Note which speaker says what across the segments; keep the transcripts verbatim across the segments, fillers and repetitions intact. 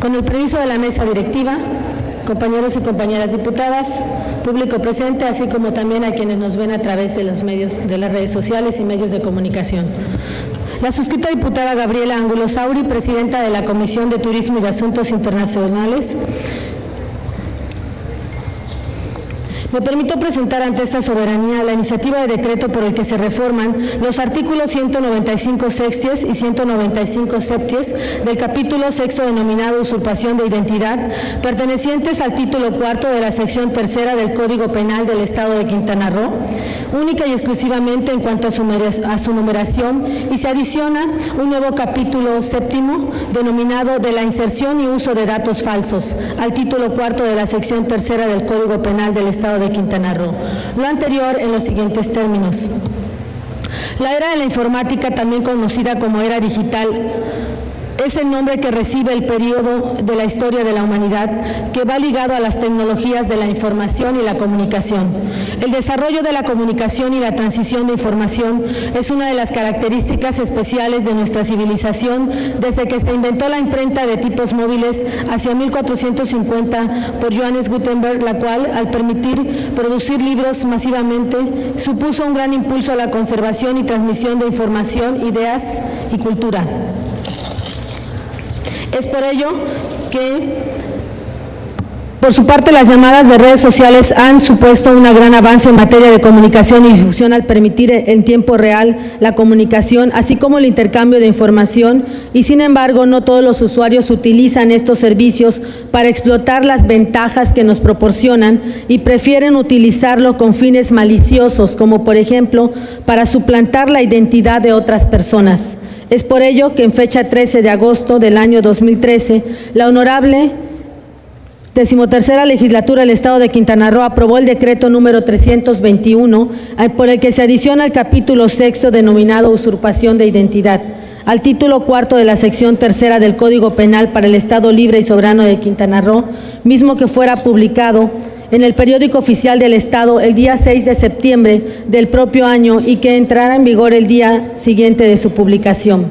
Speaker 1: Con el permiso de la mesa directiva, compañeros y compañeras diputadas, público presente, así como también a quienes nos ven a través de los medios, de las redes sociales y medios de comunicación. La suscrita diputada Gabriela Angulo Sauri, presidenta de la Comisión de Turismo y Asuntos Internacionales, me permito presentar ante esta soberanía la iniciativa de decreto por el que se reforman los artículos ciento noventa y cinco sexties y ciento noventa y cinco septies del capítulo sexto denominado usurpación de identidad, pertenecientes al título cuarto de la sección tercera del Código Penal del Estado de Quintana Roo, única y exclusivamente en cuanto a su, a su numeración, y se adiciona un nuevo capítulo séptimo denominado de la inserción y uso de datos falsos al título cuarto de la sección tercera del Código Penal del Estado de de Quintana Roo. Lo anterior en los siguientes términos. La era de la informática, también conocida como era digital, es el nombre que recibe el periodo de la historia de la humanidad que va ligado a las tecnologías de la información y la comunicación. El desarrollo de la comunicación y la transición de información es una de las características especiales de nuestra civilización desde que se inventó la imprenta de tipos móviles hacia mil cuatrocientos cincuenta por Johannes Gutenberg, la cual, al permitir producir libros masivamente, supuso un gran impulso a la conservación y transmisión de información, ideas y cultura. Es por ello que, por su parte, las llamadas de redes sociales han supuesto un gran avance en materia de comunicación y difusión al permitir en tiempo real la comunicación, así como el intercambio de información, y sin embargo no todos los usuarios utilizan estos servicios para explotar las ventajas que nos proporcionan y prefieren utilizarlo con fines maliciosos, como por ejemplo para suplantar la identidad de otras personas. Es por ello que en fecha trece de agosto del año dos mil trece, la honorable decimotercera legislatura del Estado de Quintana Roo aprobó el decreto número trescientos veintiuno, por el que se adiciona el capítulo sexto denominado usurpación de identidad al título cuarto de la sección tercera del Código Penal para el Estado Libre y Soberano de Quintana Roo, mismo que fuera publicado en el periódico oficial del Estado el día seis de septiembre del propio año y que entrara en vigor el día siguiente de su publicación.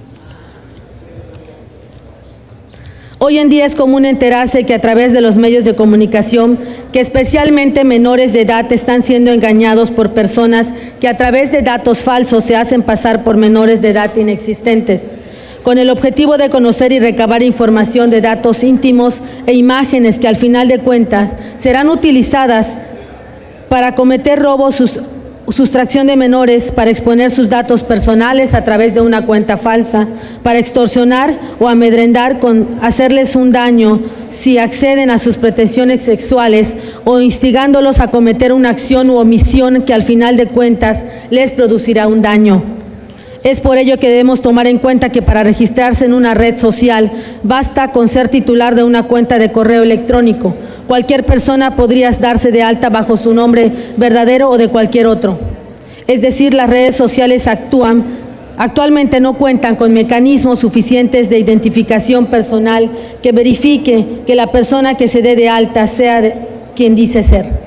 Speaker 1: Hoy en día es común enterarse que a través de los medios de comunicación, que especialmente menores de edad están siendo engañados por personas que a través de datos falsos se hacen pasar por menores de edad inexistentes, con el objetivo de conocer y recabar información de datos íntimos e imágenes que al final de cuentas serán utilizadas para cometer robos, sus, sustracción de menores, para exponer sus datos personales a través de una cuenta falsa, para extorsionar o amedrentar con hacerles un daño si acceden a sus pretensiones sexuales o instigándolos a cometer una acción u omisión que al final de cuentas les producirá un daño. Es por ello que debemos tomar en cuenta que para registrarse en una red social basta con ser titular de una cuenta de correo electrónico. Cualquier persona podría darse de alta bajo su nombre verdadero o de cualquier otro. Es decir, las redes sociales actúan, actualmente no cuentan con mecanismos suficientes de identificación personal que verifique que la persona que se dé de alta sea de quien dice ser.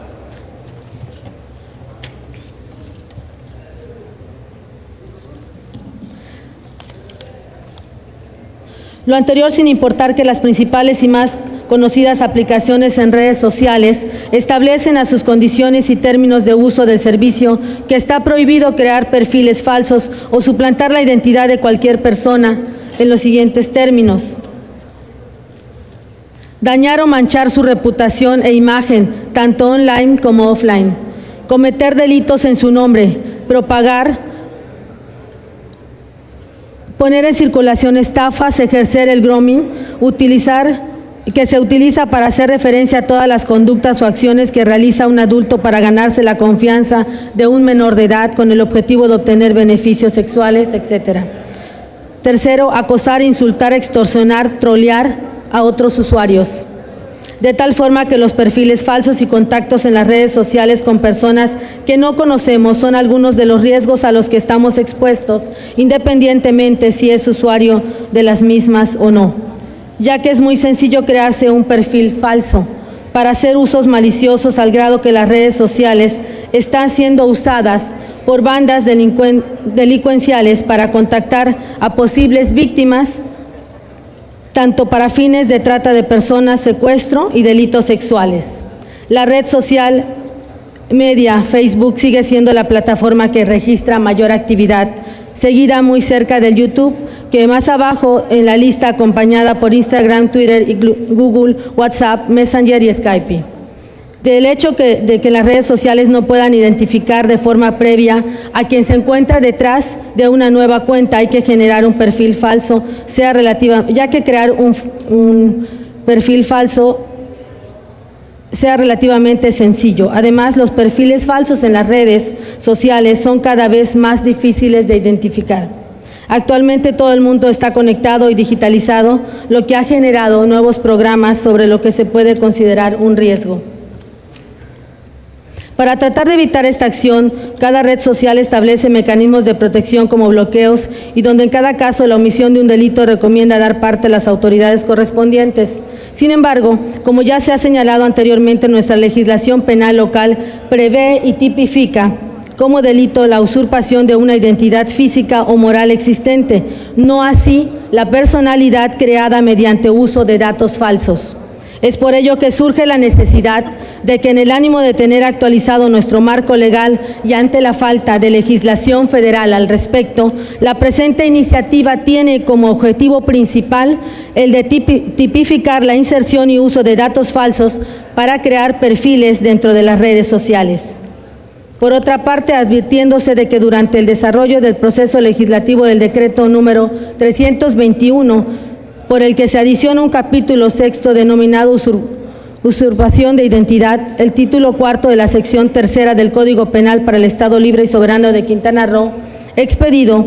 Speaker 1: Lo anterior sin importar que las principales y más conocidas aplicaciones en redes sociales establecen a sus condiciones y términos de uso del servicio que está prohibido crear perfiles falsos o suplantar la identidad de cualquier persona en los siguientes términos: dañar o manchar su reputación e imagen, tanto online como offline; cometer delitos en su nombre; propagar, poner en circulación estafas; ejercer el grooming, utilizar, que se utiliza para hacer referencia a todas las conductas o acciones que realiza un adulto para ganarse la confianza de un menor de edad con el objetivo de obtener beneficios sexuales, etcétera. Tercero, acosar, insultar, extorsionar, trolear a otros usuarios, de tal forma que los perfiles falsos y contactos en las redes sociales con personas que no conocemos son algunos de los riesgos a los que estamos expuestos, independientemente si es usuario de las mismas o no, ya que es muy sencillo crearse un perfil falso para hacer usos maliciosos, al grado que las redes sociales están siendo usadas por bandas delincuenciales para contactar a posibles víctimas tanto para fines de trata de personas, secuestro y delitos sexuales. La red social media Facebook sigue siendo la plataforma que registra mayor actividad, seguida muy cerca del YouTube, que más abajo en la lista, acompañada por Instagram, Twitter, y Google, WhatsApp, Messenger y Skype. Del hecho que, de que las redes sociales no puedan identificar de forma previa a quien se encuentra detrás de una nueva cuenta, hay que generar un perfil falso, sea relativa, ya que crear un, un perfil falso sea relativamente sencillo. Además, los perfiles falsos en las redes sociales son cada vez más difíciles de identificar. Actualmente todo el mundo está conectado y digitalizado, lo que ha generado nuevos programas sobre lo que se puede considerar un riesgo. Para tratar de evitar esta acción, cada red social establece mecanismos de protección como bloqueos y donde en cada caso la omisión de un delito recomienda dar parte a las autoridades correspondientes. Sin embargo, como ya se ha señalado anteriormente, nuestra legislación penal local prevé y tipifica como delito la usurpación de una identidad física o moral existente, no así la personalidad creada mediante uso de datos falsos. Es por ello que surge la necesidad de que, en el ánimo de tener actualizado nuestro marco legal y ante la falta de legislación federal al respecto, la presente iniciativa tiene como objetivo principal el de tipificar la inserción y uso de datos falsos para crear perfiles dentro de las redes sociales. Por otra parte, advirtiéndose de que durante el desarrollo del proceso legislativo del decreto número trescientos veintiuno, por el que se adiciona un capítulo sexto denominado usur usurpación de identidad, el título cuarto de la sección tercera del Código Penal para el Estado Libre y Soberano de Quintana Roo, expedido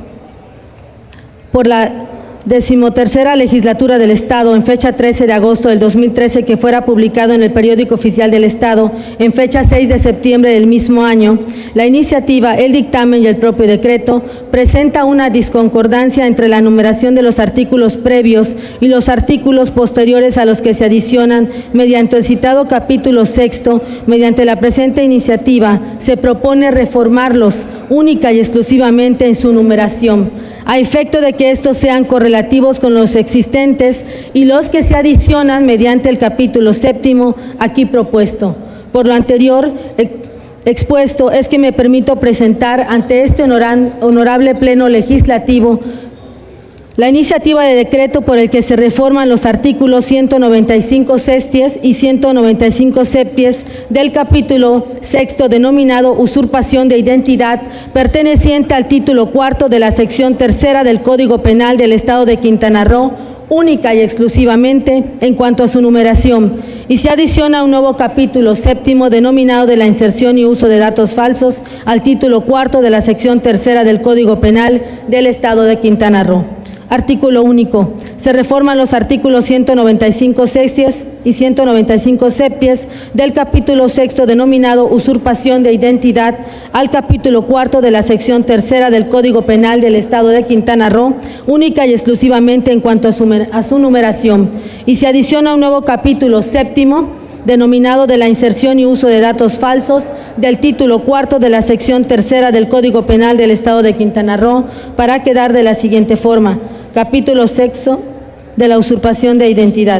Speaker 1: por la decimotercera legislatura del Estado en fecha trece de agosto del dos mil trece, que fuera publicado en el Periódico Oficial del Estado en fecha seis de septiembre del mismo año, la iniciativa, el dictamen y el propio decreto presenta una disconcordancia entre la numeración de los artículos previos y los artículos posteriores a los que se adicionan mediante el citado capítulo sexto. Mediante la presente iniciativa se propone reformarlos única y exclusivamente en su numeración, a efecto de que estos sean correlativos con los existentes y los que se adicionan mediante el capítulo séptimo aquí propuesto. Por lo anterior expuesto, es que me permito presentar ante este honorable Pleno Legislativo la iniciativa de decreto por el que se reforman los artículos ciento noventa y cinco sesties y ciento noventa y cinco septies del capítulo sexto denominado usurpación de identidad, perteneciente al título cuarto de la sección tercera del Código Penal del Estado de Quintana Roo, única y exclusivamente en cuanto a su numeración, y se adiciona un nuevo capítulo séptimo denominado de la inserción y uso de datos falsos al título cuarto de la sección tercera del Código Penal del Estado de Quintana Roo. Artículo único. Se reforman los artículos ciento noventa y cinco sesties y ciento noventa y cinco septies del capítulo sexto denominado usurpación de identidad al capítulo cuarto de la sección tercera del Código Penal del Estado de Quintana Roo, única y exclusivamente en cuanto a su, a su numeración, y se adiciona un nuevo capítulo séptimo denominado de la inserción y uso de datos falsos del título cuarto de la sección tercera del Código Penal del Estado de Quintana Roo, para quedar de la siguiente forma: capítulo sexto de la usurpación de identidad.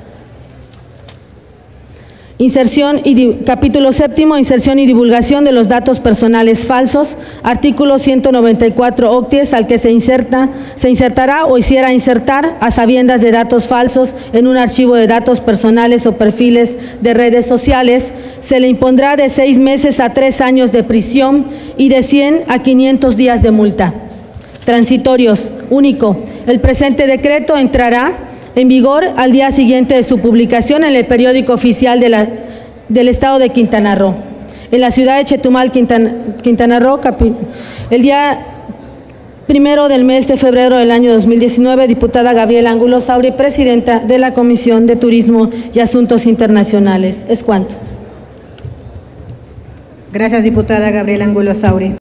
Speaker 1: Inserción y capítulo séptimo, inserción y divulgación de los datos personales falsos. Artículo ciento noventa y cuatro octies, al que se inserta, se insertará o hiciera insertar a sabiendas de datos falsos en un archivo de datos personales o perfiles de redes sociales, se le impondrá de seis meses a tres años de prisión y de cien a quinientos días de multa. Transitorios. Único. El presente decreto entrará en vigor al día siguiente de su publicación en el Periódico Oficial de la, del Estado de Quintana Roo. En la ciudad de Chetumal, Quintana, Quintana Roo, el día primero del mes de febrero del año dos mil diecinueve, diputada Gabriela Angulo Sauri, presidenta de la Comisión de Turismo y Asuntos Internacionales. Es cuanto.
Speaker 2: Gracias, diputada Gabriela Angulo Sauri.